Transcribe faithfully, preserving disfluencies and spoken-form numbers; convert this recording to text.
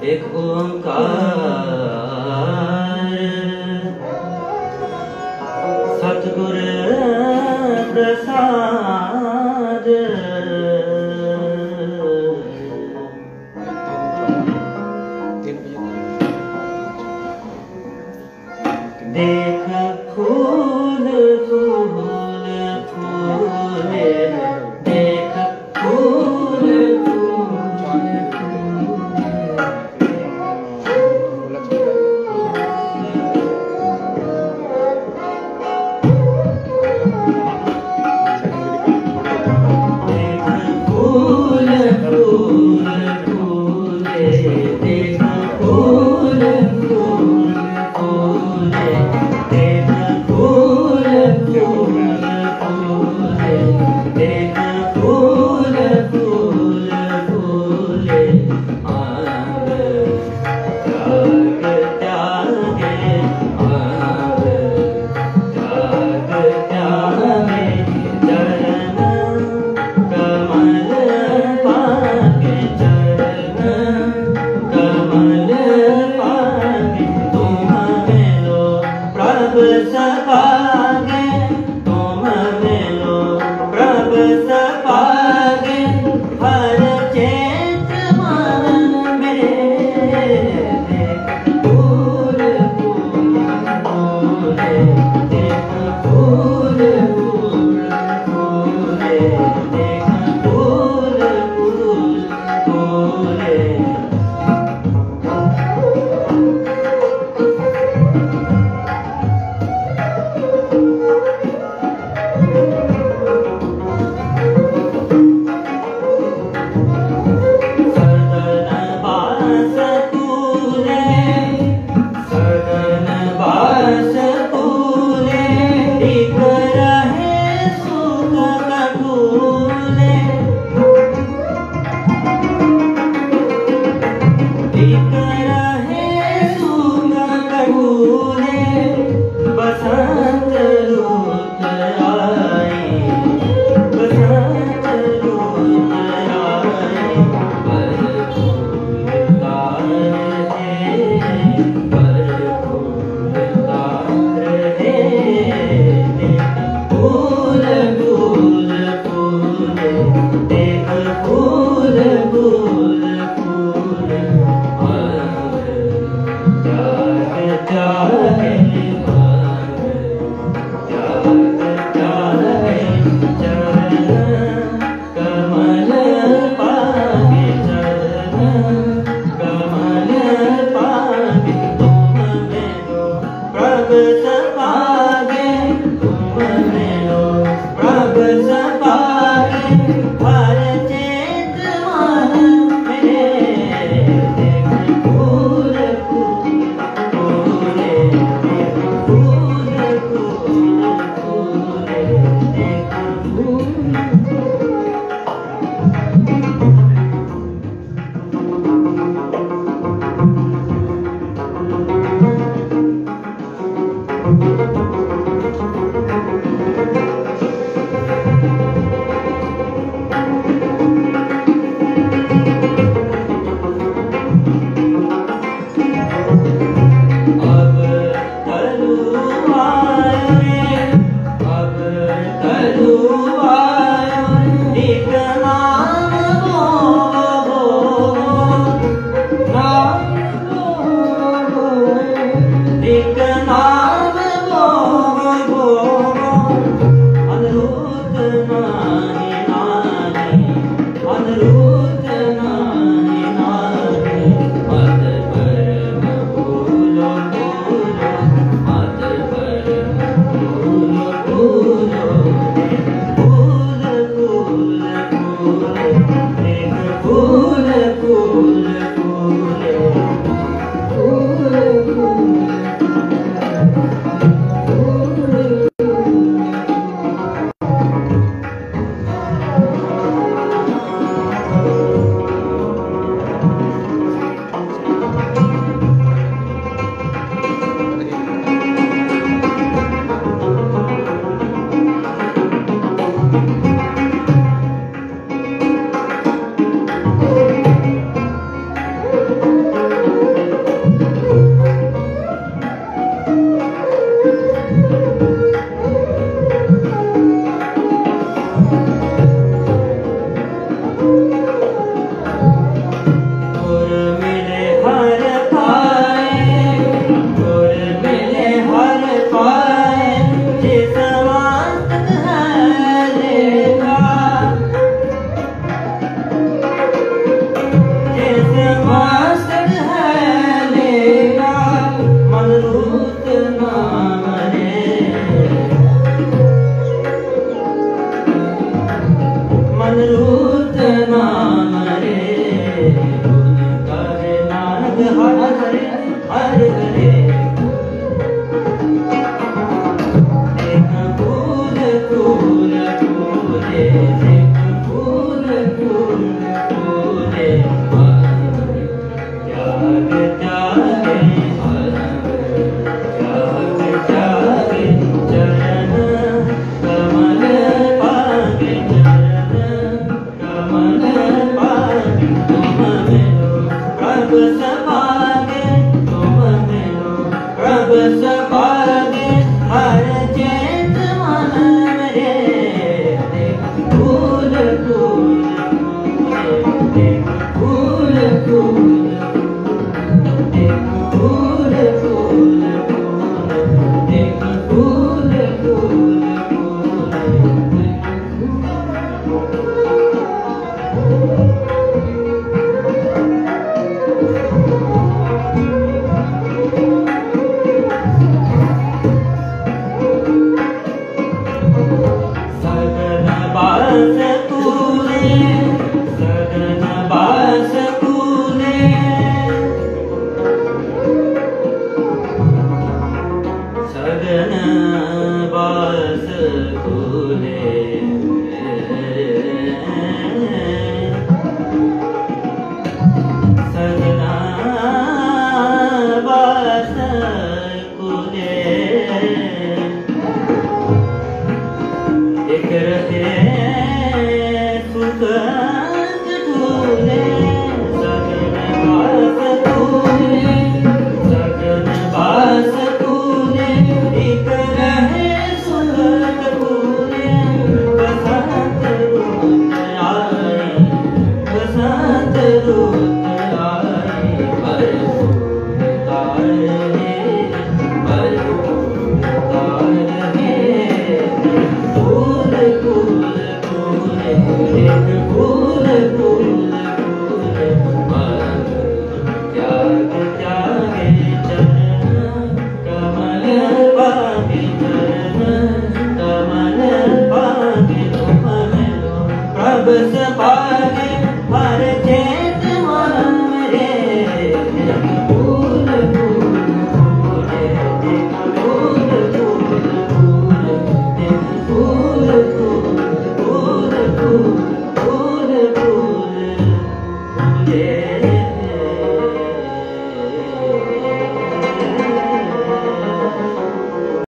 एक ओंकार सतगुर प्रसाद। देख फूल फूल फूले, देख फूल फूल फूल फूल फूले, देख फूल फूल फूले, देख फूल फूल फूले, देख फूल फूल फूले। आग त्याग त्यागे, आग त्याग त्यागे, चरण कमल पाके, चरण कमल पाके। तुम मिलो प्रभु सपागे, तुम मिलो प्रभु सपागे। हर चेत मन में देख फूल फूल फूले, देख फूल फूल फूले, देख फूल फूल फूले। सदन बास तूने, सदन बास तूने, टिक रहे सुख कटूले, टिक रहे सुख कटूले। बसंत रुत आई, बसंत रुत आई, पर फूल तार है, पर फूल तार है। देख फूल फूल फूले, देख फूल फूल फूले। सपागे तुम मिलो प्रभ सपागे हर चैत मन मेरे फूल फूल फूल फूल फूल फूल फूल फूल सगन बास कूले सगन बास कूले सगन बास कूले सगना बास कूले एक रहे सुगंध ढूले सगन बास कूले सगन बास कूले एक रहे सुगंध ढूले बसंत रुत आए बसंत रुत आए बरसात है बरसात है फूल फूल फूल एक फूल फूल फूल मन त्याग त्यागे चरण कमल पागे चरण कमल पागे तुम मिलो प्रभ सपागे